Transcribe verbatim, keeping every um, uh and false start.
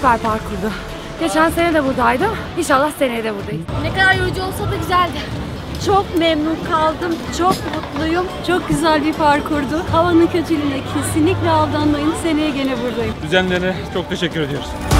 süper parkurdu. Geçen sene de buradaydım. İnşallah seneye de buradayım. Ne kadar yorucu olsa da güzeldi. Çok memnun kaldım, çok mutluyum. Çok güzel bir parkurdu. Havanın kötülüğüne kesinlikle aldanmayın. Seneye gene buradayım. Düzenlerine çok teşekkür ediyoruz.